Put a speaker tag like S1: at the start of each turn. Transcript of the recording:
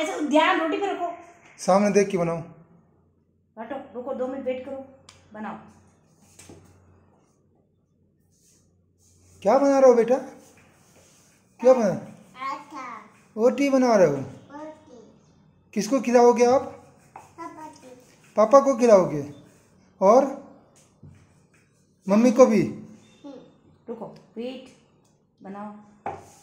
S1: ऐसे ध्यान रोटी पे रखो,
S2: सामने देख के बनाओ।
S1: हटो, रुको 2 मिनट वेट करो, बनाओ।
S2: क्या बना रहे हो बेटा? क्या बना? रोटी बना रहे हो? किसको खिलाओगे आप? पापा को खिलाओगे और मम्मी को भी?
S1: रुको, वेट, बनाओ।